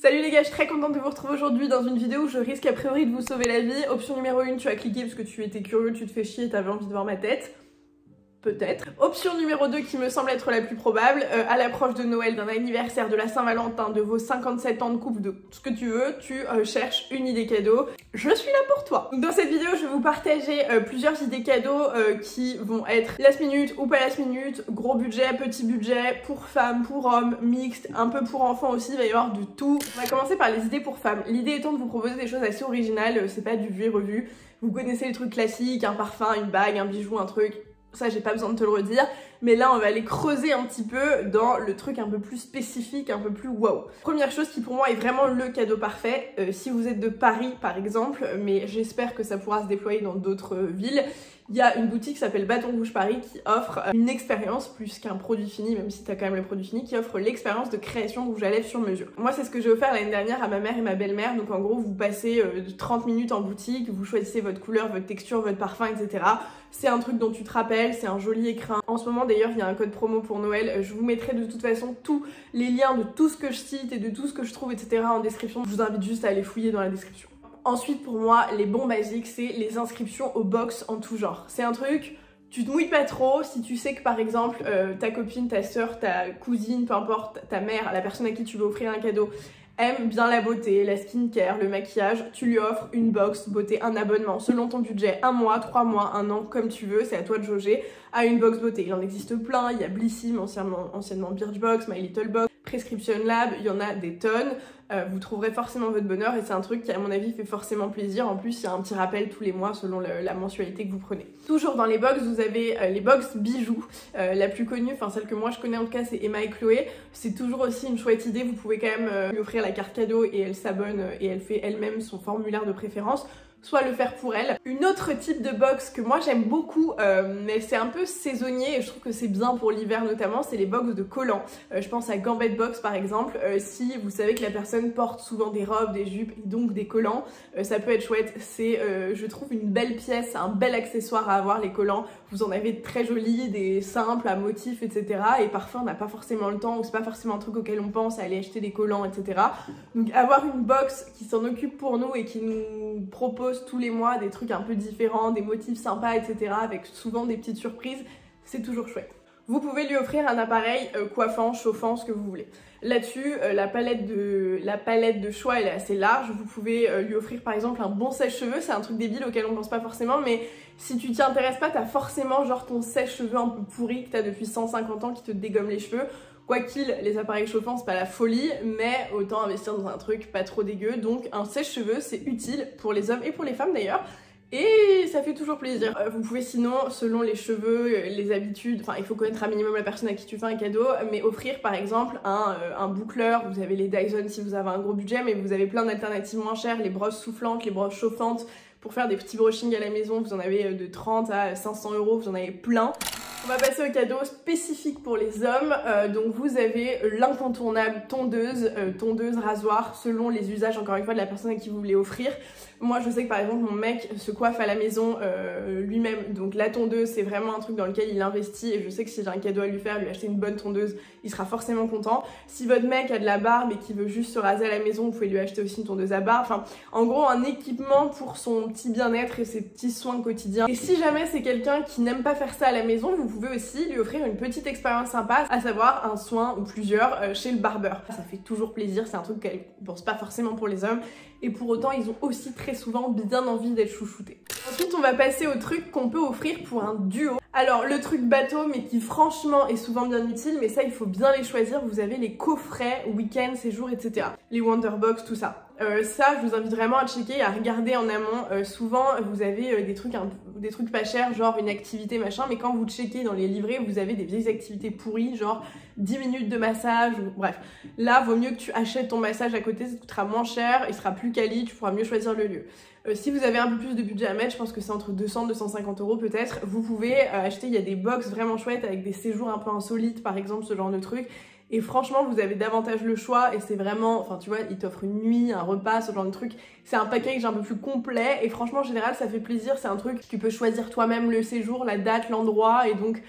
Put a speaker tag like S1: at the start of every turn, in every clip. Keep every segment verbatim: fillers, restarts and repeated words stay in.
S1: Salut les gars, je suis très contente de vous retrouver aujourd'hui dans une vidéo où je risque a priori de vous sauver la vie. Option numéro un, tu as cliqué parce que tu étais curieux, tu te fais chier et t'avais envie de voir ma tête. Peut-être. Option numéro deux qui me semble être la plus probable, euh, à l'approche de Noël, d'un anniversaire, de la Saint-Valentin, de vos cinquante-sept ans de couple, de ce que tu veux, tu euh, cherches une idée cadeau. Je suis là pour toi. Dans cette vidéo, je vais vous partager euh, plusieurs idées cadeaux euh, qui vont être last minute ou pas last minute, gros budget, petit budget, pour femmes, pour hommes, mixte, un peu pour enfants aussi, il va y avoir de tout. On va commencer par les idées pour femmes. L'idée étant de vous proposer des choses assez originales, euh, c'est pas du vu et revu. Vous connaissez les trucs classiques, un parfum, une bague, un bijou, un truc. Ça, j'ai pas besoin de te le redire, mais là on va aller creuser un petit peu dans le truc un peu plus spécifique, un peu plus waouh. Première chose qui pour moi est vraiment le cadeau parfait, euh, si vous êtes de Paris par exemple, mais j'espère que ça pourra se déployer dans d'autres euh, villes, il y a une boutique qui s'appelle Bâton Rouge Paris qui offre une expérience plus qu'un produit fini, même si t'as quand même le produit fini, qui offre l'expérience de création de rouge à lèvres sur mesure. Moi c'est ce que j'ai offert l'année dernière à ma mère et ma belle-mère, donc en gros vous passez euh, trente minutes en boutique, vous choisissez votre couleur, votre texture, votre parfum, et cetera. C'est un truc dont tu te rappelles, c'est un joli écrin. En ce moment d'ailleurs il y a un code promo pour Noël, je vous mettrai de toute façon tous les liens de tout ce que je cite et de tout ce que je trouve, et cetera en description. Je vous invite juste à aller fouiller dans la description. Ensuite pour moi, les bons basiques, c'est les inscriptions aux box en tout genre. C'est un truc, tu te mouilles pas trop, si tu sais que par exemple euh, ta copine, ta soeur, ta cousine, peu importe, ta mère, la personne à qui tu veux offrir un cadeau, aime bien la beauté, la skincare, le maquillage, tu lui offres une box beauté, un abonnement selon ton budget, un mois, trois mois, un an, comme tu veux, c'est à toi de jauger, à une box beauté. Il en existe plein, il y a Blissim, anciennement, anciennement Birchbox, My Little Box, Prescription Lab, il y en a des tonnes. Euh, vous trouverez forcément votre bonheur et c'est un truc qui à mon avis fait forcément plaisir. En plus il y a un petit rappel tous les mois selon le, la mensualité que vous prenez. Toujours dans les box vous avez euh, les box bijoux, euh, la plus connue, enfin celle que moi je connais en tout cas c'est Emma et Chloé. C'est toujours aussi une chouette idée, vous pouvez quand même euh, lui offrir la carte cadeau et elle s'abonne euh, et elle fait elle-même son formulaire de préférence, soit le faire pour elle. Une autre type de box que moi j'aime beaucoup, euh, mais c'est un peu saisonnier et je trouve que c'est bien pour l'hiver notamment, c'est les box de collants. Euh, je pense à Gambette Box par exemple, euh, si vous savez que la personne porte souvent des robes, des jupes et donc des collants, euh, ça peut être chouette. C'est, euh, je trouve, une belle pièce, un bel accessoire à avoir les collants. Vous en avez de très jolis, des simples à motifs, et cetera. Et parfois on n'a pas forcément le temps ou c'est pas forcément un truc auquel on pense à aller acheter des collants, et cetera. Donc avoir une box qui s'en occupe pour nous et qui nous propose tous les mois des trucs un peu différents, des motifs sympas, et cetera. Avec souvent des petites surprises, c'est toujours chouette. Vous pouvez lui offrir un appareil euh, coiffant, chauffant, ce que vous voulez. Là-dessus, euh, la, palette de, la palette de choix elle est assez large. Vous pouvez euh, lui offrir par exemple un bon sèche-cheveux, c'est un truc débile auquel on pense pas forcément, mais si tu t'y intéresses pas, t'as forcément genre ton sèche-cheveux un peu pourri que t'as depuis cent cinquante ans qui te dégomme les cheveux. Quoi qu'il, les appareils chauffants c'est pas la folie, mais autant investir dans un truc pas trop dégueu. Donc un sèche-cheveux c'est utile pour les hommes et pour les femmes d'ailleurs. Et ça fait toujours plaisir. Euh, vous pouvez sinon, selon les cheveux, les habitudes, enfin il faut connaître un minimum la personne à qui tu fais un cadeau, mais offrir par exemple un, euh, un boucleur. Vous avez les Dyson si vous avez un gros budget, mais vous avez plein d'alternatives moins chères, les brosses soufflantes, les brosses chauffantes. Pour faire des petits brushings à la maison, vous en avez de trente à cinq cents euros, vous en avez plein. On va passer au cadeau spécifique pour les hommes. Euh, donc vous avez l'incontournable tondeuse, euh, tondeuse, rasoir, selon les usages encore une fois de la personne à qui vous voulez offrir. Moi je sais que par exemple mon mec se coiffe à la maison euh, lui-même, donc la tondeuse c'est vraiment un truc dans lequel il investit et je sais que si j'ai un cadeau à lui faire, lui acheter une bonne tondeuse, il sera forcément content. Si votre mec a de la barbe et qu'il veut juste se raser à la maison, vous pouvez lui acheter aussi une tondeuse à barbe. Enfin en gros un équipement pour son petit bien-être et ses petits soins quotidiens. Et si jamais c'est quelqu'un qui n'aime pas faire ça à la maison, vous Vous pouvez aussi lui offrir une petite expérience sympa, à savoir un soin ou plusieurs euh, chez le barbeur. Ça fait toujours plaisir, c'est un truc qu'elle ne pense pas forcément pour les hommes et pour autant ils ont aussi très souvent bien envie d'être chouchoutés. Ensuite on va passer au truc qu'on peut offrir pour un duo. Alors le truc bateau mais qui franchement est souvent bien utile, mais ça il faut bien les choisir. Vous avez les coffrets, week-end, séjour, et cetera. Les Wonderbox, tout ça. Euh, ça je vous invite vraiment à checker, à regarder en amont. Euh, souvent vous avez euh, des trucs un, des trucs pas chers, genre une activité machin, mais quand vous checkez dans les livrets vous avez des vieilles activités pourries, genre dix minutes de massage, ou bref. Là vaut mieux que tu achètes ton massage à côté, ça te coûtera moins cher, il sera plus quali, tu pourras mieux choisir le lieu. Euh, si vous avez un peu plus de budget à mettre, je pense que c'est entre deux cents et deux cent cinquante euros peut-être, vous pouvez euh, acheter, il y a des box vraiment chouettes avec des séjours un peu insolites par exemple, ce genre de truc. Et franchement vous avez davantage le choix et c'est vraiment, enfin tu vois, ils t'offrent une nuit, un repas, ce genre de truc. C'est un package un peu plus complet et franchement en général ça fait plaisir, c'est un truc, tu peux choisir toi-même le séjour, la date, l'endroit et donc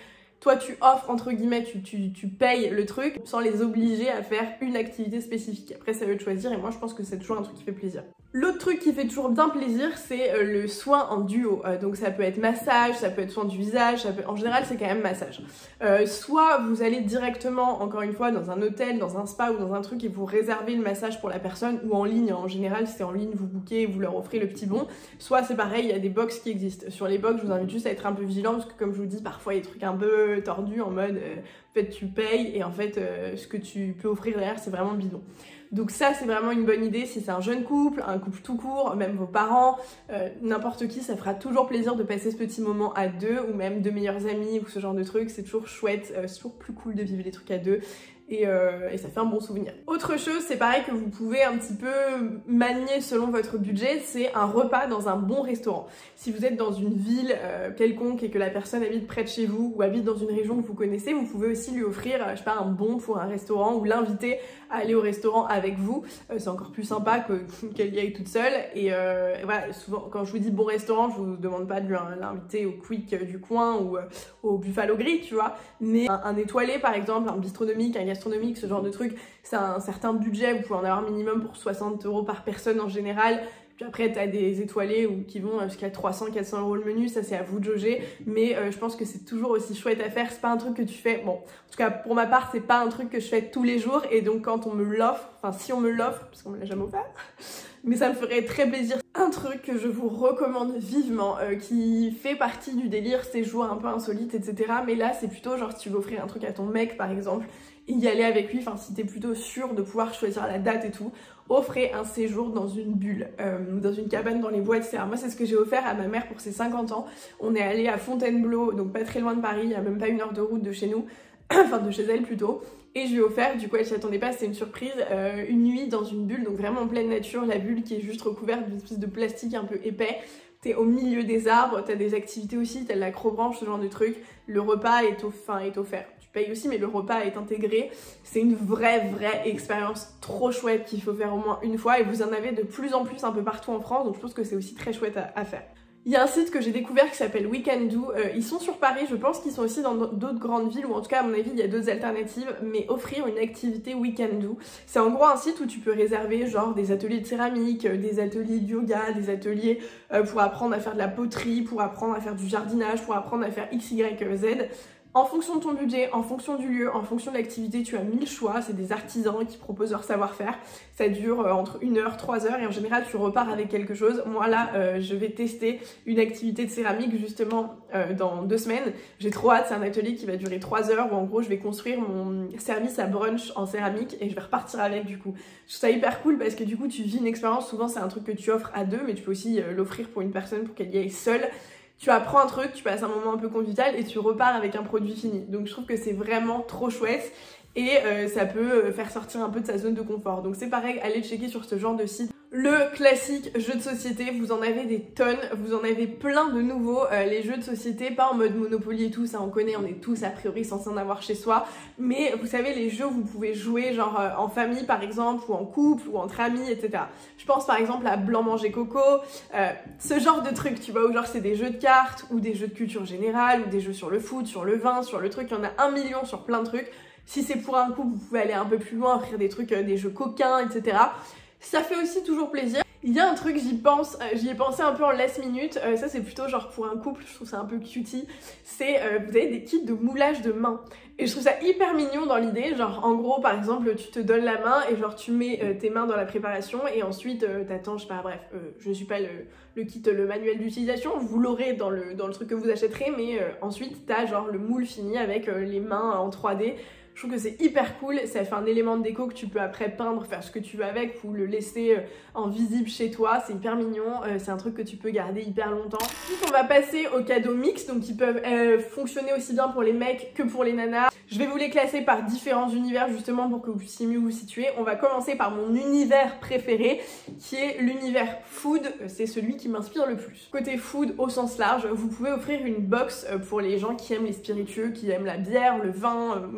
S1: toi tu offres entre guillemets, tu, tu, tu payes le truc sans les obliger à faire une activité spécifique. Après c'est à eux de choisir et moi je pense que c'est toujours un truc qui fait plaisir. L'autre truc qui fait toujours bien plaisir, c'est euh, le soin en duo. Euh, donc ça peut être massage, ça peut être soin du visage, ça peut... en général c'est quand même massage. Euh, soit vous allez directement, encore une fois, dans un hôtel, dans un spa ou dans un truc et vous réservez le massage pour la personne, ou en ligne, en général c'est en ligne, vous bookez et vous leur offrez le petit bon. Soit c'est pareil, il y a des box qui existent. Sur les box, je vous invite juste à être un peu vigilant parce que comme je vous dis, parfois il y a des trucs un peu tordus en mode euh, en fait tu payes et en fait euh, ce que tu peux offrir derrière c'est vraiment bidon. Donc ça c'est vraiment une bonne idée si c'est un jeune couple, un couple tout court, même vos parents, euh, n'importe qui, ça fera toujours plaisir de passer ce petit moment à deux ou même deux meilleurs amis ou ce genre de trucs, c'est toujours chouette, euh, c'est toujours plus cool de vivre les trucs à deux. Et, euh, et ça fait un bon souvenir. Autre chose, c'est pareil que vous pouvez un petit peu manier selon votre budget, c'est un repas dans un bon restaurant. Si vous êtes dans une ville euh, quelconque et que la personne habite près de chez vous ou habite dans une région que vous connaissez, vous pouvez aussi lui offrir, euh, je sais pas, un bon pour un restaurant ou l'inviter à aller au restaurant avec vous. Euh, c'est encore plus sympa que, qu'elle y aille toute seule. Et, euh, et voilà, souvent quand je vous dis bon restaurant, je vous demande pas de l'inviter au Quick du coin ou euh, au Buffalo Grill, tu vois, mais un, un étoilé par exemple, un bistronomique, un gastronomique, ce genre de truc, c'est un certain budget, vous pouvez en avoir minimum pour soixante euros par personne en général. Puis après, t'as des étoilés où, qui vont jusqu'à trois cents à quatre cents euros le menu, ça c'est à vous de jauger. Mais euh, je pense que c'est toujours aussi chouette à faire. C'est pas un truc que tu fais, bon, en tout cas pour ma part, c'est pas un truc que je fais tous les jours. Et donc quand on me l'offre, enfin si on me l'offre, parce qu'on me l'a jamais offert, mais ça me ferait très plaisir. Un truc que je vous recommande vivement, euh, qui fait partie du délire séjour un peu insolite, et cetera. Mais là, c'est plutôt genre si tu veux offrir un truc à ton mec par exemple, y aller avec lui, enfin si t'es plutôt sûr de pouvoir choisir la date et tout, offrez un séjour dans une bulle, euh, dans une cabane dans les bois, et cetera. Moi c'est ce que j'ai offert à ma mère pour ses cinquante ans. On est allé à Fontainebleau, donc pas très loin de Paris, il y a même pas une heure de route de chez nous, enfin de chez elle plutôt, et je lui ai offert, du coup elle s'y attendait pas, c'était une surprise, euh, une nuit dans une bulle, donc vraiment en pleine nature, la bulle qui est juste recouverte d'une espèce de plastique un peu épais. T'es au milieu des arbres, t'as des activités aussi, t'as de l'acrobranche, ce genre de truc. Le repas est, au, enfin, est offert. Tu payes aussi, mais le repas est intégré. C'est une vraie, vraie expérience trop chouette qu'il faut faire au moins une fois. Et vous en avez de plus en plus un peu partout en France, donc je pense que c'est aussi très chouette à, à faire. Il y a un site que j'ai découvert qui s'appelle We Can Do. Euh, ils sont sur Paris, je pense qu'ils sont aussi dans d'autres grandes villes, ou en tout cas à mon avis il y a d'autres alternatives, mais offrir une activité We Can Do. C'est en gros un site où tu peux réserver genre des ateliers de céramique, des ateliers de yoga, des ateliers euh, pour apprendre à faire de la poterie, pour apprendre à faire du jardinage, pour apprendre à faire X, Y, Z. En fonction de ton budget, en fonction du lieu, en fonction de l'activité, tu as mille choix. C'est des artisans qui proposent leur savoir-faire. Ça dure euh, entre une heure, trois heures et en général tu repars avec quelque chose. Moi là, euh, je vais tester une activité de céramque justement euh, dans deux semaines. J'ai trop hâte, c'est un atelier qui va durer trois heures où en gros je vais construire mon service à brunch en céramique et je vais repartir avec du coup. Je trouve ça hyper cool parce que du coup tu vis une expérience, souvent c'est un truc que tu offres à deux mais tu peux aussi euh, l'offrir pour une personne pour qu'elle y aille seule. Tu apprends un truc, tu passes un moment un peu convivial et tu repars avec un produit fini. Donc je trouve que c'est vraiment trop chouette et euh, ça peut faire sortir un peu de sa zone de confort. Donc c'est pareil, allez checker sur ce genre de site. Le classique jeu de société, vous en avez des tonnes, vous en avez plein de nouveaux. Euh, les jeux de société, pas en mode Monopoly et tout, ça on connaît, on est tous a priori censés en avoir chez soi. Mais vous savez, les jeux où vous pouvez jouer genre euh, en famille par exemple, ou en couple, ou entre amis, et cetera. Je pense par exemple à Blanc Manger Coco, euh, ce genre de truc, tu vois, où genre c'est des jeux de cartes, ou des jeux de culture générale, ou des jeux sur le foot, sur le vin, sur le truc, il y en a un million sur plein de trucs. Si c'est pour un couple, vous pouvez aller un peu plus loin, offrir des trucs, euh, des jeux coquins, et cetera. Ça fait aussi toujours plaisir. Il y a un truc, j'y pense, euh, j'y ai pensé un peu en last minute, euh, ça c'est plutôt genre pour un couple, je trouve ça un peu cutie, c'est euh, vous avez des kits de moulage de main. Et je trouve ça hyper mignon dans l'idée, genre en gros par exemple tu te donnes la main et genre tu mets euh, tes mains dans la préparation et ensuite euh, t'attends, je sais pas, bref, euh, je suis pas le, le kit, le manuel d'utilisation, vous l'aurez dans le, dans le truc que vous achèterez, mais euh, ensuite t'as genre le moule fini avec euh, les mains en trois D. Je trouve que c'est hyper cool, ça fait un élément de déco que tu peux après peindre, faire ce que tu veux avec ou le laisser en visible chez toi, c'est hyper mignon, c'est un truc que tu peux garder hyper longtemps. Ensuite on va passer aux cadeaux mix, donc ils peuvent euh, fonctionner aussi bien pour les mecs que pour les nanas. Je vais vous les classer par différents univers justement pour que vous puissiez mieux vous situer. On va commencer par mon univers préféré qui est l'univers food, c'est celui qui m'inspire le plus. Côté food au sens large, vous pouvez offrir une box pour les gens qui aiment les spiritueux, qui aiment la bière, le vin, n'importe quoi.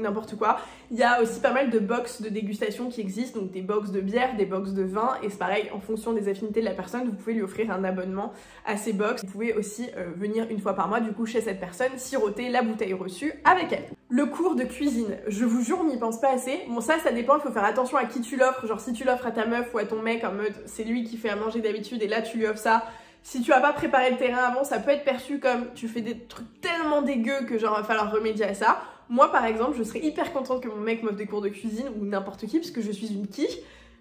S1: quoi. Il y a aussi pas mal de box de dégustation qui existent, donc des box de bière, des box de vin, et c'est pareil, en fonction des affinités de la personne, vous pouvez lui offrir un abonnement à ces box. Vous pouvez aussi euh, venir une fois par mois, du coup, chez cette personne, siroter la bouteille reçue avec elle. Le cours de cuisine, je vous jure, on n'y pense pas assez. Bon, ça, ça dépend, il faut faire attention à qui tu l'offres, genre si tu l'offres à ta meuf ou à ton mec, en mode, c'est lui qui fait à manger d'habitude, et là, tu lui offres ça. Si tu as pas préparé le terrain avant, ça peut être perçu comme tu fais des trucs tellement dégueux que genre va falloir remédier à ça. Moi par exemple, je serais hyper contente que mon mec m'offre des cours de cuisine ou n'importe qui parce que je suis une quiche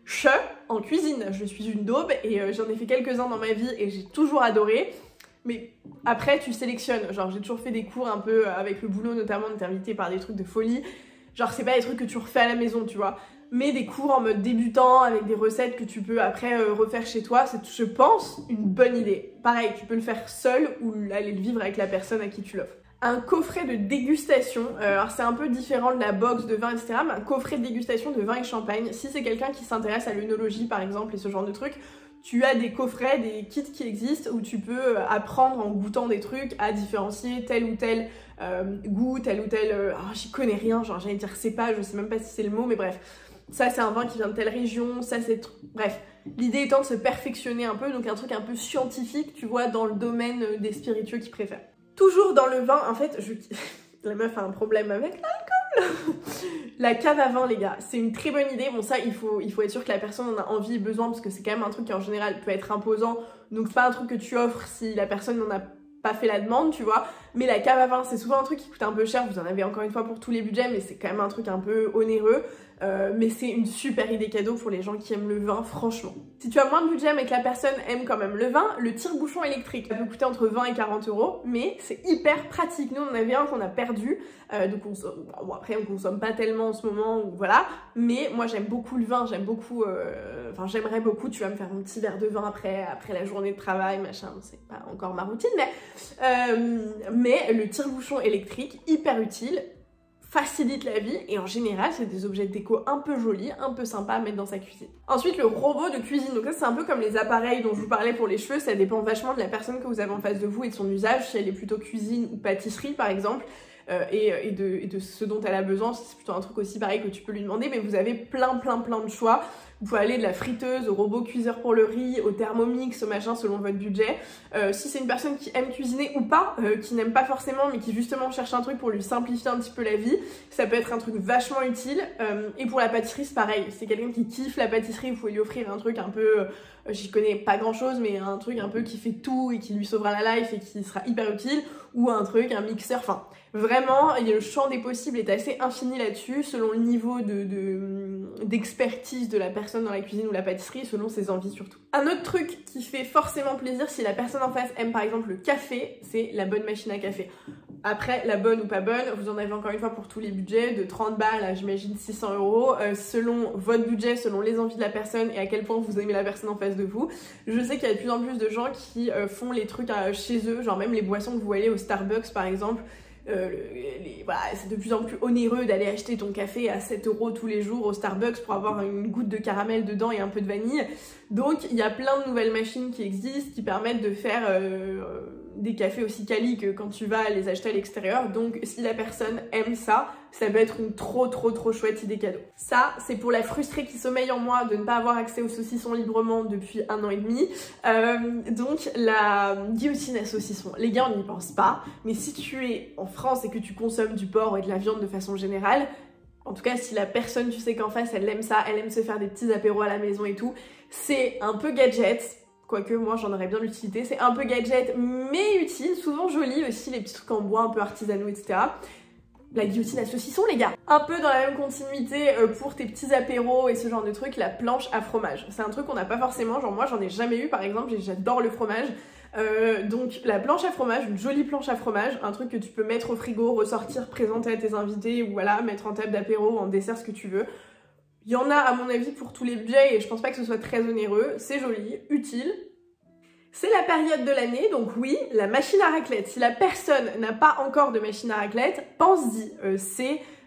S1: en cuisine. Je suis une daube et euh, j'en ai fait quelques-uns dans ma vie et j'ai toujours adoré. Mais après tu sélectionnes, genre j'ai toujours fait des cours un peu avec le boulot notamment, on était invité par des trucs de folie. Genre c'est pas des trucs que tu refais à la maison, tu vois. Mais des cours en mode débutant avec des recettes que tu peux après euh, refaire chez toi, c'est, je pense, une bonne idée. Pareil, tu peux le faire seul ou aller le vivre avec la personne à qui tu l'offres. Un coffret de dégustation, euh, alors c'est un peu différent de la box de vin, et cetera. Mais un coffret de dégustation de vin et champagne, si c'est quelqu'un qui s'intéresse à l'œnologie par exemple et ce genre de trucs, tu as des coffrets, des kits qui existent où tu peux apprendre en goûtant des trucs à différencier tel ou tel euh, goût, tel ou tel... Euh, alors j'y connais rien, genre j'allais dire cépage, je sais même pas si c'est le mot, mais bref. Ça c'est un vin qui vient de telle région, ça c'est... Bref, l'idée étant de se perfectionner un peu, donc un truc un peu scientifique, tu vois, dans le domaine des spiritueux qu'ils préfèrent. Toujours dans le vin, en fait, je... la meuf a un problème avec l'alcool. La cave à vin, les gars, c'est une très bonne idée. Bon, ça, il faut, il faut être sûr que la personne en a envie et besoin, parce que c'est quand même un truc qui en général peut être imposant, donc c'est pas un truc que tu offres si la personne n'en a pas fait la demande, tu vois. Mais la cave à vin, c'est souvent un truc qui coûte un peu cher, vous en avez encore une fois pour tous les budgets, mais c'est quand même un truc un peu onéreux. Euh, mais c'est une super idée cadeau pour les gens qui aiment le vin, franchement. Si tu as moins de budget mais que la personne aime quand même le vin, le tire-bouchon électrique, ça peut coûter entre vingt et quarante euros, mais c'est hyper pratique. Nous on en avait un qu'on a perdu, euh, donc on, bon, après on consomme pas tellement en ce moment, ou voilà, mais moi j'aime beaucoup le vin, j'aime beaucoup, euh, enfin j'aimerais beaucoup, tu vas me faire un petit verre de vin après, après la journée de travail, machin, c'est pas encore ma routine, mais, euh, mais le tire-bouchon électrique, hyper utile, facilite la vie et en général c'est des objets de déco un peu jolis, un peu sympas à mettre dans sa cuisine. Ensuite le robot de cuisine, donc ça c'est un peu comme les appareils dont je vous parlais pour les cheveux, ça dépend vachement de la personne que vous avez en face de vous et de son usage, si elle est plutôt cuisine ou pâtisserie par exemple. Euh, et, et, de, et de ce dont elle a besoin, c'est plutôt un truc aussi pareil que tu peux lui demander, mais vous avez plein plein plein de choix. Vous pouvez aller de la friteuse au robot cuiseur pour le riz, au thermomix, au machin selon votre budget. Euh, si c'est une personne qui aime cuisiner ou pas, euh, qui n'aime pas forcément mais qui justement cherche un truc pour lui simplifier un petit peu la vie, ça peut être un truc vachement utile. Euh, et pour la pâtisserie c'est pareil, c'est quelqu'un qui kiffe la pâtisserie, vous pouvez lui offrir un truc un peu, euh, j'y connais pas grand chose, mais un truc un peu qui fait tout et qui lui sauvera la life et qui sera hyper utile, ou un truc, un mixeur, enfin vraiment le champ des possibles est assez infini là-dessus, selon le niveau de, de, d'expertise de la personne dans la cuisine ou la pâtisserie, selon ses envies surtout. Un autre truc qui fait forcément plaisir si la personne en face aime par exemple le café, c'est la bonne machine à café. Après, la bonne ou pas bonne, vous en avez encore une fois pour tous les budgets, de trente balles à j'imagine six cents euros, euh, selon votre budget, selon les envies de la personne et à quel point vous aimez la personne en face de vous. Je sais qu'il y a de plus en plus de gens qui euh, font les trucs euh, chez eux, genre même les boissons que vous voyez au Starbucks par exemple. Euh, les, voilà, c'est de plus en plus onéreux d'aller acheter ton café à sept euros tous les jours au Starbucks pour avoir une goutte de caramel dedans et un peu de vanille. Donc il y a plein de nouvelles machines qui existent qui permettent de faire euh, des cafés aussi quali que quand tu vas les acheter à l'extérieur. Donc si la personne aime ça, ça peut être une trop trop trop chouette idée cadeau. Ça, c'est pour la frustrée qui sommeille en moi de ne pas avoir accès aux saucissons librement depuis un an et demi. Euh, donc la guillotine à saucisson, les gars on n'y pense pas, mais si tu es en France et que tu consommes du porc et de la viande de façon générale, en tout cas si la personne tu sais qu'en face elle aime ça, elle aime se faire des petits apéros à la maison et tout, c'est un peu gadget. Quoique moi j'en aurais bien l'utilité, c'est un peu gadget mais utile, souvent joli aussi, les petits trucs en bois un peu artisanaux, et cetera. La guillotine à saucisson les gars. Un peu dans la même continuité euh, pour tes petits apéros et ce genre de trucs, la planche à fromage. C'est un truc qu'on n'a pas forcément, genre moi j'en ai jamais eu par exemple, j'adore le fromage. Euh, donc la planche à fromage, une jolie planche à fromage, un truc que tu peux mettre au frigo, ressortir, présenter à tes invités ou voilà, mettre en table d'apéro, en dessert, ce que tu veux. Il y en a à mon avis pour tous les budgets et je pense pas que ce soit très onéreux, c'est joli, utile. C'est la période de l'année, donc oui, la machine à raclette. Si la personne n'a pas encore de machine à raclette, pense-y, euh, c'est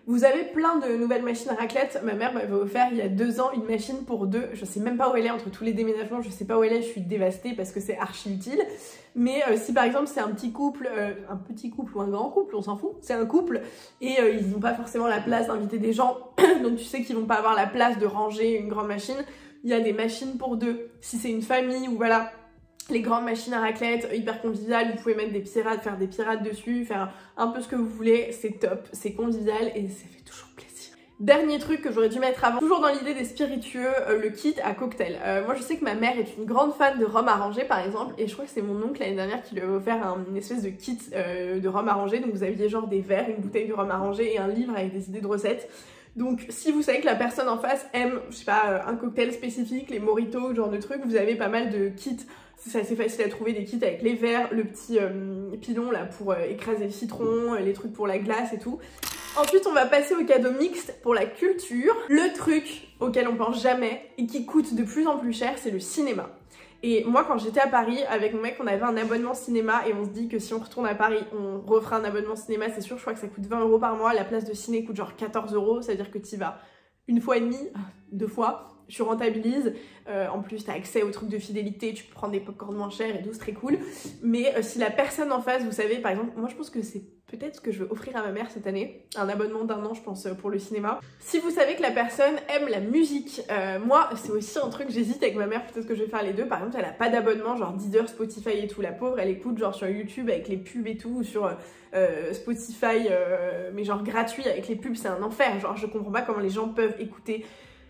S1: Vous avez plein de nouvelles machines à raclette. Ma mère m'avait offert il y a deux ans une machine pour deux. Je sais même pas où elle est entre tous les déménagements, je sais pas où elle est, je suis dévastée parce que c'est archi utile. Mais euh, si par exemple c'est un petit couple, euh, un petit couple ou un grand couple, on s'en fout, c'est un couple et euh, ils n'ont pas forcément la place d'inviter des gens, donc tu sais qu'ils vont pas avoir la place de ranger une grande machine, il y a des machines pour deux. Si c'est une famille ou voilà, les grandes machines à raclette, hyper conviviales, vous pouvez mettre des pirates, faire des pirates dessus, faire un peu ce que vous voulez, c'est top, c'est convivial et ça fait toujours plaisir. Dernier truc que j'aurais dû mettre avant, toujours dans l'idée des spiritueux, euh, le kit à cocktail. Euh, moi je sais que ma mère est une grande fan de rhum arrangé par exemple, et je crois que c'est mon oncle l'année dernière qui lui avait offert un, une espèce de kit euh, de rhum arrangé, donc vous aviez genre des verres, une bouteille de rhum arrangé et un livre avec des idées de recettes. Donc si vous savez que la personne en face aime, je sais pas, un cocktail spécifique, les mojitos, genre de trucs, vous avez pas mal de kits. C'est assez facile à trouver, des kits avec les verres, le petit euh, pilon là pour euh, écraser le citron, les trucs pour la glace et tout. Ensuite on va passer au cadeau mixte pour la culture. Le truc auquel on pense jamais et qui coûte de plus en plus cher, c'est le cinéma. Et moi quand j'étais à Paris avec mon mec, on avait un abonnement cinéma et on se dit que si on retourne à Paris on refera un abonnement cinéma, c'est sûr. Je crois que ça coûte vingt euros par mois, la place de ciné coûte genre quatorze euros, ça veut dire que tu y vas une fois et demie, deux fois, tu rentabilises, euh, en plus tu as accès aux trucs de fidélité, tu peux prendre des popcorn moins chers et tout, c'est très cool. Mais euh, si la personne en face, vous savez, par exemple, moi je pense que c'est peut-être ce que je vais offrir à ma mère cette année, un abonnement d'un an je pense pour le cinéma. Si vous savez que la personne aime la musique, euh, moi c'est aussi un truc, j'hésite avec ma mère, peut-être que je vais faire les deux. Par exemple elle a pas d'abonnement genre Deezer, Spotify et tout, la pauvre elle écoute genre sur YouTube avec les pubs et tout, ou sur euh, Spotify euh, mais genre gratuit avec les pubs, c'est un enfer, genre je comprends pas comment les gens peuvent écouter.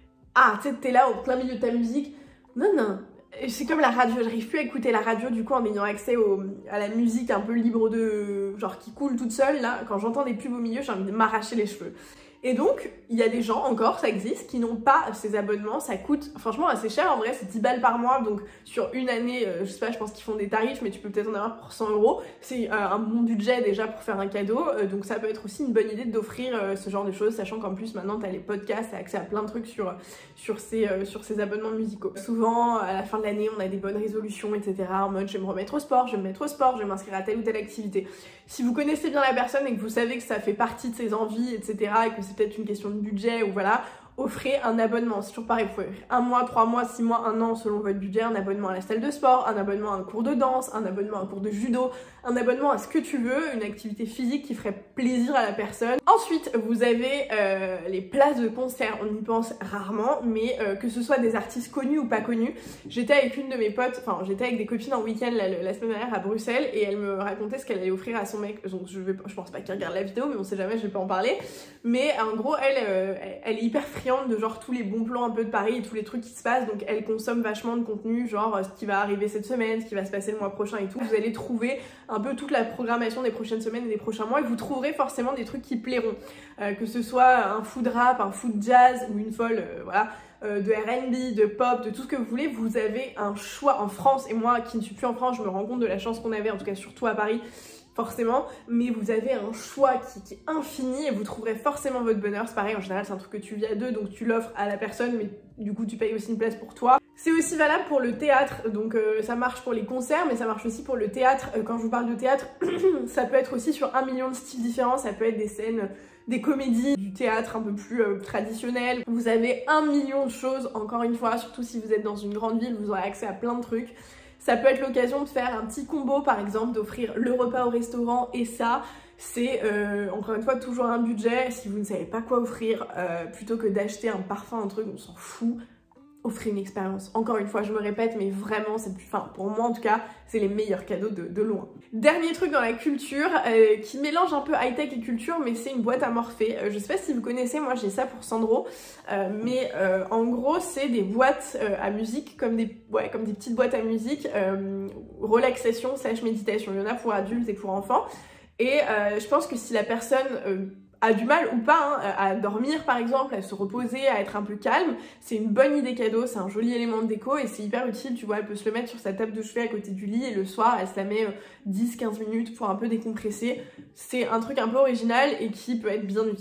S1: Ah, tu sais, t'es là au plein milieu de ta musique. Non, non. C'est comme la radio, j'arrive plus à écouter la radio du coup en ayant accès au, à la musique un peu libre de... genre qui coule toute seule là. Quand j'entends des pubs au milieu, j'ai envie de m'arracher les cheveux. Et donc, il y a des gens, encore, ça existe, qui n'ont pas ces abonnements, ça coûte franchement assez cher, en vrai c'est dix balles par mois, donc sur une année, euh, je sais pas, je pense qu'ils font des tarifs, mais tu peux peut-être en avoir pour cent euros, c'est euh, un bon budget déjà pour faire un cadeau, euh, donc ça peut être aussi une bonne idée d'offrir euh, ce genre de choses, sachant qu'en plus maintenant t'as les podcasts, t'as accès à plein de trucs sur, sur, ces, euh, sur ces abonnements musicaux. Souvent, à la fin de l'année, on a des bonnes résolutions, et cetera, en mode je vais me remettre au sport, je vais me mettre au sport, je vais m'inscrire à telle ou telle activité. Si vous connaissez bien la personne et que vous savez que ça fait partie de ses envies, et cetera, et que c'est peut-être une question de budget ou voilà, offrez un abonnement. C'est toujours pareil, vous pouvez offrir un mois, trois mois, six mois, un an selon votre budget, un abonnement à la salle de sport, un abonnement à un cours de danse, un abonnement à un cours de judo, un abonnement à ce que tu veux, une activité physique qui ferait plaisir à la personne. Ensuite, vous avez euh, les places de concert, on y pense rarement, mais euh, que ce soit des artistes connus ou pas connus. J'étais avec une de mes potes, enfin j'étais avec des copines en week-end la, la semaine dernière à Bruxelles et elle me racontait ce qu'elle allait offrir à son mec. Donc je, vais, je pense pas qu'il regarde la vidéo, mais on sait jamais, je vais pas en parler. Mais en gros, elle, euh, elle est hyper friande de genre tous les bons plans un peu de Paris et tous les trucs qui se passent, donc elle consomme vachement de contenu, genre ce qui va arriver cette semaine, ce qui va se passer le mois prochain et tout. Vous allez trouver un peu toute la programmation des prochaines semaines et des prochains mois et vous trouverez forcément des trucs qui plairont, euh, que ce soit un food rap, un food jazz ou une folle, euh, voilà, euh, de R and B, de pop, de tout ce que vous voulez. Vous avez un choix en France, et moi qui ne suis plus en France, je me rends compte de la chance qu'on avait, en tout cas surtout à Paris, forcément, mais vous avez un choix qui, qui est infini et vous trouverez forcément votre bonheur. C'est pareil, en général c'est un truc que tu vis à deux, donc tu l'offres à la personne, mais du coup tu payes aussi une place pour toi. C'est aussi valable pour le théâtre, donc euh, ça marche pour les concerts, mais ça marche aussi pour le théâtre. Euh, quand je vous parle de théâtre, ça peut être aussi sur un million de styles différents, ça peut être des scènes, des comédies, du théâtre un peu plus euh, traditionnel. Vous avez un million de choses, encore une fois, surtout si vous êtes dans une grande ville, vous aurez accès à plein de trucs. Ça peut être l'occasion de faire un petit combo, par exemple, d'offrir le repas au restaurant et ça, c'est euh, encore une fois toujours un budget. Si vous ne savez pas quoi offrir, euh, plutôt que d'acheter un parfum, un truc, on s'en fout. Offrez une expérience. Encore une fois, je me répète, mais vraiment, c'est plus, enfin, pour moi en tout cas, c'est les meilleurs cadeaux de, de loin. Dernier truc dans la culture, euh, qui mélange un peu high-tech et culture, mais c'est une boîte à morphée. Euh, je sais pas si vous connaissez, moi j'ai ça pour Sandro, euh, mais euh, en gros, c'est des boîtes euh, à musique, comme des, ouais, comme des petites boîtes à musique, euh, relaxation slash méditation. Il y en a pour adultes et pour enfants. Et euh, je pense que si la personne euh, a du mal ou pas hein, à dormir par exemple, à se reposer, à être un peu calme, c'est une bonne idée cadeau, c'est un joli élément de déco et c'est hyper utile, tu vois, elle peut se le mettre sur sa table de chevet à côté du lit et le soir elle se la met dix quinze minutes pour un peu décompresser. C'est un truc un peu original et qui peut être bien utile.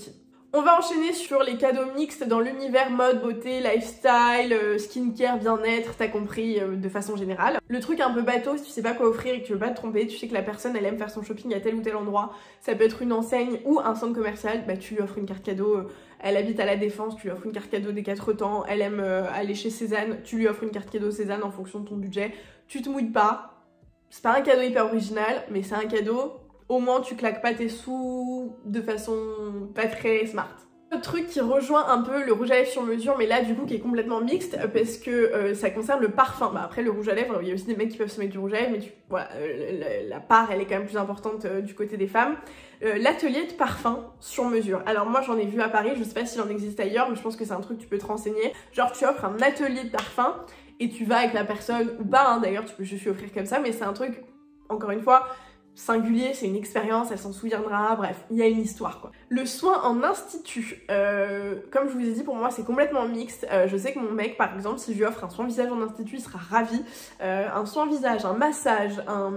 S1: On va enchaîner sur les cadeaux mixtes dans l'univers mode, beauté, lifestyle, euh, skincare, bien-être, t'as compris, euh, de façon générale. Le truc un peu bateau, si tu sais pas quoi offrir et que tu veux pas te tromper, tu sais que la personne elle aime faire son shopping à tel ou tel endroit, ça peut être une enseigne ou un centre commercial, bah tu lui offres une carte cadeau, euh, elle habite à la Défense, tu lui offres une carte cadeau des quatre temps, elle aime euh, aller chez Cézanne, tu lui offres une carte cadeau Cézanne en fonction de ton budget, tu te mouilles pas, c'est pas un cadeau hyper original, mais c'est un cadeau, au moins tu claques pas tes sous de façon pas très smart. Le truc qui rejoint un peu le rouge à lèvres sur mesure, mais là du coup qui est complètement mixte parce que euh, ça concerne le parfum. Bah après le rouge à lèvres, il y a aussi des mecs qui peuvent se mettre du rouge à lèvres, mais tu, voilà, euh, la, la part elle est quand même plus importante euh, du côté des femmes. Euh, L'atelier de parfum sur mesure. Alors moi j'en ai vu à Paris, je sais pas s'il en existe ailleurs, mais je pense que c'est un truc que tu peux te renseigner. Genre tu offres un atelier de parfum et tu vas avec la personne, ou pas hein, d'ailleurs tu peux juste lui offrir comme ça, mais c'est un truc, encore une fois, singulier, c'est une expérience, elle s'en souviendra, bref, il y a une histoire quoi. Le soin en institut, euh, comme je vous ai dit, pour moi c'est complètement mixte. Euh, je sais que mon mec par exemple, si je lui offre un soin visage en institut, il sera ravi. Euh, un soin visage, un massage, un,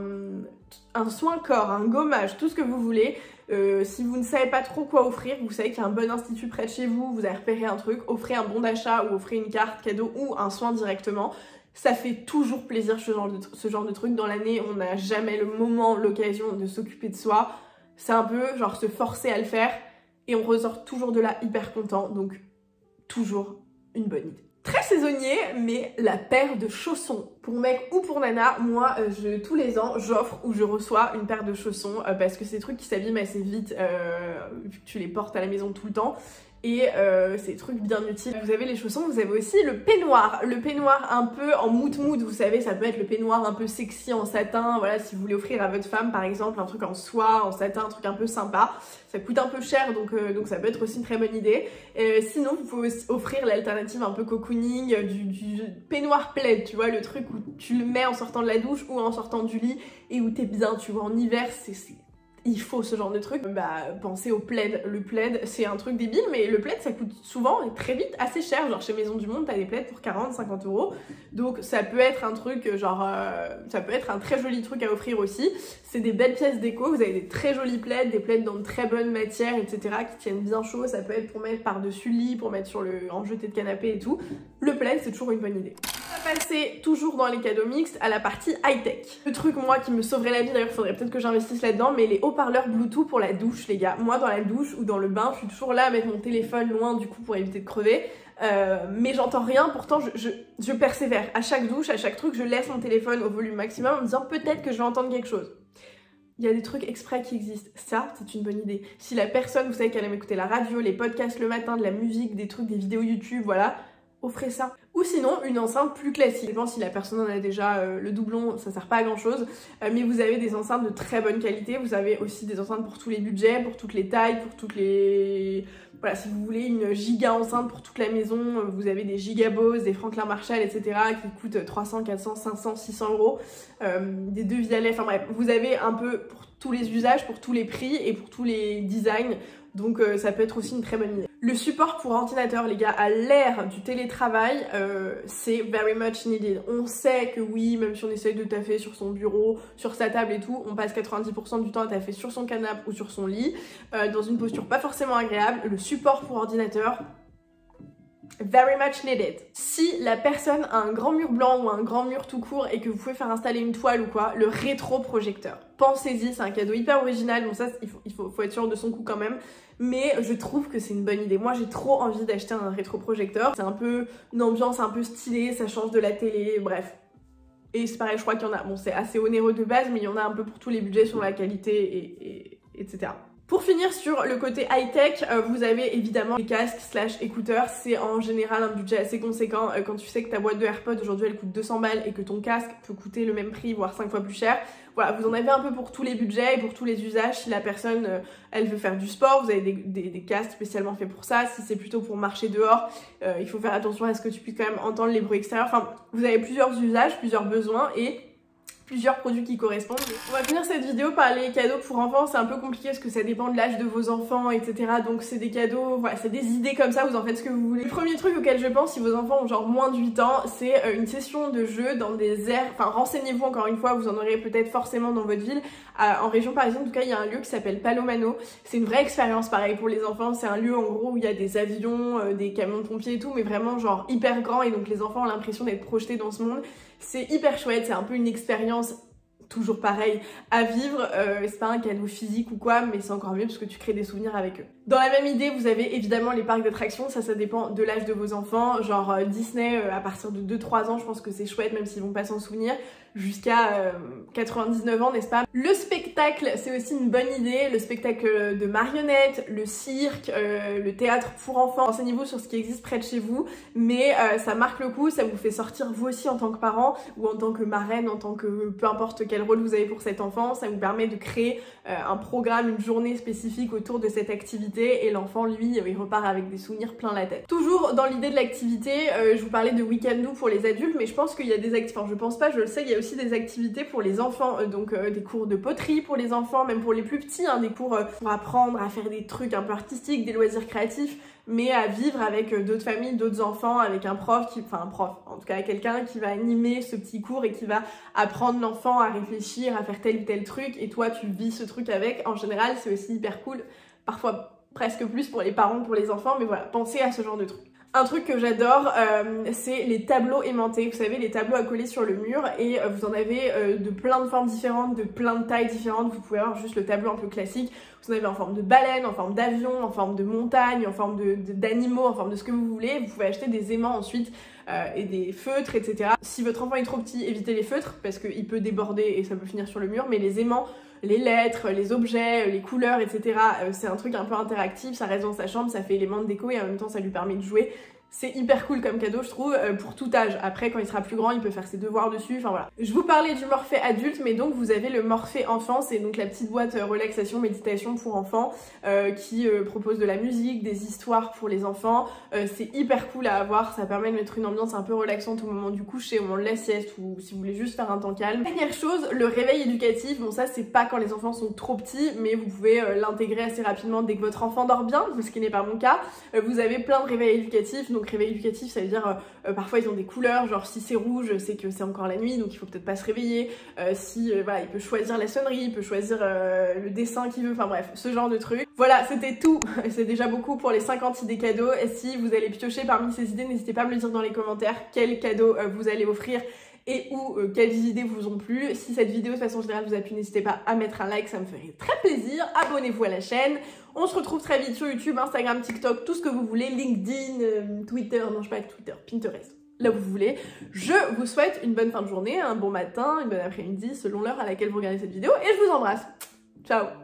S1: un soin corps, un gommage, tout ce que vous voulez. Euh, si vous ne savez pas trop quoi offrir, vous savez qu'il y a un bon institut près de chez vous, vous avez repéré un truc, offrez un bon d'achat ou offrez une carte cadeau ou un soin directement. Ça fait toujours plaisir ce genre de, ce genre de truc. Dans l'année, on n'a jamais le moment, l'occasion de s'occuper de soi. C'est un peu genre se forcer à le faire et on ressort toujours de là hyper content. Donc, toujours une bonne idée. Très saisonnier, mais la paire de chaussons. Pour mec ou pour nana, moi, euh, je, tous les ans, j'offre ou je reçois une paire de chaussons euh, parce que c'est des trucs qui s'abîment assez vite euh, vu que tu les portes à la maison tout le temps. Et euh, c'est des trucs bien utiles. Vous avez les chaussons, vous avez aussi le peignoir. Le peignoir un peu en mood mood, vous savez, ça peut être le peignoir un peu sexy en satin. Voilà, si vous voulez offrir à votre femme par exemple un truc en soie, en satin, un truc un peu sympa. Ça coûte un peu cher donc, euh, donc ça peut être aussi une très bonne idée. Euh, sinon, vous pouvez aussi offrir l'alternative un peu cocooning, du, du peignoir plaid, tu vois, le truc où tu le mets en sortant de la douche ou en sortant du lit et où t'es bien, tu vois, en hiver, c'est... Il faut ce genre de truc. Bah, pensez au plaid. Le plaid, c'est un truc débile, mais le plaid, ça coûte souvent et très vite assez cher. Genre chez Maison du Monde, t'as des plaids pour quarante, cinquante euros. Donc ça peut être un truc, genre, euh, ça peut être un très joli truc à offrir aussi. C'est des belles pièces déco. Vous avez des très jolis plaids, des plaids dans de très bonnes matières, et cetera qui tiennent bien chaud. Ça peut être pour mettre par-dessus le lit, pour mettre sur le en jeté de canapé et tout. Le plaid, c'est toujours une bonne idée. On va passer toujours dans les cadeaux mixtes à la partie high-tech. Le truc, moi, qui me sauverait la vie, d'ailleurs, faudrait peut-être que j'investisse là-dedans, mais les haut-parleurs Bluetooth pour la douche, les gars. Moi, dans la douche ou dans le bain, je suis toujours là à mettre mon téléphone loin, du coup, pour éviter de crever. Euh, mais j'entends rien, pourtant, je, je, je persévère. À chaque douche, à chaque truc, je laisse mon téléphone au volume maximum en me disant peut-être que je vais entendre quelque chose. Il y a des trucs exprès qui existent. Ça, c'est une bonne idée. Si la personne, vous savez qu'elle aime écouter la radio, les podcasts le matin, de la musique, des trucs, des vidéos YouTube, voilà, offrez ça. Ou sinon, une enceinte plus classique. Je pense si la personne en a déjà euh, le doublon, ça sert pas à grand chose. Euh, mais vous avez des enceintes de très bonne qualité. Vous avez aussi des enceintes pour tous les budgets, pour toutes les tailles, pour toutes les... Voilà, si vous voulez une giga enceinte pour toute la maison, vous avez des giga Bose, des Franklin Marshall, et cetera qui coûtent trois cents, quatre cents, cinq cents, six cents euros. Euh, des deux Vialet, enfin bref, vous avez un peu pour tous les usages, pour tous les prix et pour tous les designs. Donc euh, ça peut être aussi une très bonne idée. Le support pour ordinateur, les gars, à l'ère du télétravail, euh, c'est very much needed. On sait que oui, même si on essaye de taffer sur son bureau, sur sa table et tout, on passe quatre-vingt-dix pour cent du temps à taffer sur son canapé ou sur son lit, euh, dans une posture pas forcément agréable. Le support pour ordinateur, very much needed. Si la personne a un grand mur blanc ou un grand mur tout court et que vous pouvez faire installer une toile ou quoi, le rétroprojecteur. Pensez-y, c'est un cadeau hyper original, bon ça il faut, il faut, faut être sûr de son coup quand même, mais je trouve que c'est une bonne idée. Moi j'ai trop envie d'acheter un rétroprojecteur, c'est un peu une ambiance un peu stylée, ça change de la télé, bref. Et c'est pareil, je crois qu'il y en a, bon c'est assez onéreux de base, mais il y en a un peu pour tous les budgets sur la qualité et, et etc. Pour finir sur le côté high-tech, euh, vous avez évidemment les casques slash écouteurs. C'est en général un budget assez conséquent euh, quand tu sais que ta boîte de AirPods aujourd'hui elle coûte deux cents balles et que ton casque peut coûter le même prix, voire cinq fois plus cher. Voilà, vous en avez un peu pour tous les budgets et pour tous les usages. Si la personne euh, elle veut faire du sport, vous avez des, des, des casques spécialement faits pour ça. Si c'est plutôt pour marcher dehors, euh, il faut faire attention à ce que tu puisses quand même entendre les bruits extérieurs. Enfin, vous avez plusieurs usages, plusieurs besoins et plusieurs produits qui correspondent. On va finir cette vidéo par les cadeaux pour enfants. C'est un peu compliqué parce que ça dépend de l'âge de vos enfants, et cetera. Donc c'est des cadeaux, voilà, c'est des idées comme ça, vous en faites ce que vous voulez. Le premier truc auquel je pense si vos enfants ont genre moins de huit ans, c'est une session de jeu dans des aires, enfin renseignez-vous encore une fois, vous en aurez peut-être forcément dans votre ville. Euh, en région parisienne en tout cas, il y a un lieu qui s'appelle Palomano. C'est une vraie expérience pareil pour les enfants. C'est un lieu en gros où il y a des avions, euh, des camions de pompiers et tout, mais vraiment genre hyper grand, et donc les enfants ont l'impression d'être projetés dans ce monde. C'est hyper chouette, c'est un peu une expérience toujours pareil à vivre, euh, c'est pas un cadeau physique ou quoi, mais c'est encore mieux parce que tu crées des souvenirs avec eux. Dans la même idée, vous avez évidemment les parcs d'attractions, ça ça dépend de l'âge de vos enfants, genre euh, Disney euh, à partir de deux trois ans, je pense que c'est chouette même s'ils vont pas s'en souvenir, jusqu'à euh, quatre-vingt-dix-neuf ans, n'est-ce pas? Le spectacle, c'est aussi une bonne idée, le spectacle de marionnettes, le cirque, euh, le théâtre pour enfants. Renseignez-vous sur ce qui existe près de chez vous, mais euh, ça marque le coup, ça vous fait sortir vous aussi en tant que parent, ou en tant que marraine, en tant que peu importe quel rôle vous avez pour cet enfant, ça vous permet de créer euh, un programme, une journée spécifique autour de cette activité, et l'enfant lui, il repart avec des souvenirs plein la tête. Toujours dans l'idée de l'activité, euh, je vous parlais de Week-end Do pour les adultes, mais je pense qu'il y a des activités, enfin je pense pas, je le sais, il y a aussi des activités pour les enfants, euh, donc euh, des cours de poterie pour les enfants, même pour les plus petits, hein, des cours euh, pour apprendre à faire des trucs un peu artistiques, des loisirs créatifs, mais à vivre avec euh, d'autres familles, d'autres enfants, avec un prof, qui, enfin un prof, en tout cas quelqu'un qui va animer ce petit cours et qui va apprendre l'enfant à réfléchir, à faire tel ou tel truc, et toi tu vis ce truc avec. En général c'est aussi hyper cool, parfois presque plus pour les parents que pour les enfants, mais voilà, pensez à ce genre de truc. Un truc que j'adore, euh, c'est les tableaux aimantés. Vous savez, les tableaux à coller sur le mur, et euh, vous en avez euh, de plein de formes différentes, de plein de tailles différentes. Vous pouvez avoir juste le tableau un peu classique. Vous en avez en forme de baleine, en forme d'avion, en forme de montagne, en forme de, de, d'animaux, en forme de ce que vous voulez. Vous pouvez acheter des aimants ensuite euh, et des feutres, et cetera. Si votre enfant est trop petit, évitez les feutres parce qu'il peut déborder et ça peut finir sur le mur. Mais les aimants, les lettres, les objets, les couleurs, et cetera. Euh, c'est un truc un peu interactif, ça reste dans sa chambre, ça fait élément de déco et en même temps ça lui permet de jouer. C'est hyper cool comme cadeau, je trouve, euh, pour tout âge. Après, quand il sera plus grand, il peut faire ses devoirs dessus, enfin voilà. Je vous parlais du Morphée adulte, mais donc vous avez le Morphée enfant, c'est donc la petite boîte euh, relaxation, méditation pour enfants, euh, qui euh, propose de la musique, des histoires pour les enfants. Euh, c'est hyper cool à avoir, ça permet de mettre une ambiance un peu relaxante au moment du coucher, au moment de la sieste, ou si vous voulez juste faire un temps calme. Dernière chose, le réveil éducatif. Bon, ça c'est pas quand les enfants sont trop petits, mais vous pouvez euh, l'intégrer assez rapidement dès que votre enfant dort bien, ce qui n'est pas mon cas. Euh, vous avez plein de réveils éducatifs, donc Donc réveil éducatif, ça veut dire euh, euh, parfois ils ont des couleurs, genre si c'est rouge c'est que c'est encore la nuit donc il faut peut-être pas se réveiller, euh, si euh, voilà, il peut choisir la sonnerie, il peut choisir euh, le dessin qu'il veut, enfin bref, ce genre de trucs. Voilà, c'était tout, c'est déjà beaucoup pour les cinquante idées cadeaux. Et si vous allez piocher parmi ces idées, n'hésitez pas à me le dire dans les commentaires, quel cadeau euh, vous allez offrir et ou euh, quelles idées vous ont plu. Si cette vidéo de façon générale vous a plu, n'hésitez pas à mettre un like, ça me ferait très plaisir. Abonnez-vous à la chaîne. On se retrouve très vite sur YouTube, Instagram, TikTok, tout ce que vous voulez, LinkedIn, euh, Twitter, non je sais pas avec Twitter, Pinterest, là où vous voulez. Je vous souhaite une bonne fin de journée, un bon matin, une bonne après-midi, selon l'heure à laquelle vous regardez cette vidéo, et je vous embrasse. Ciao.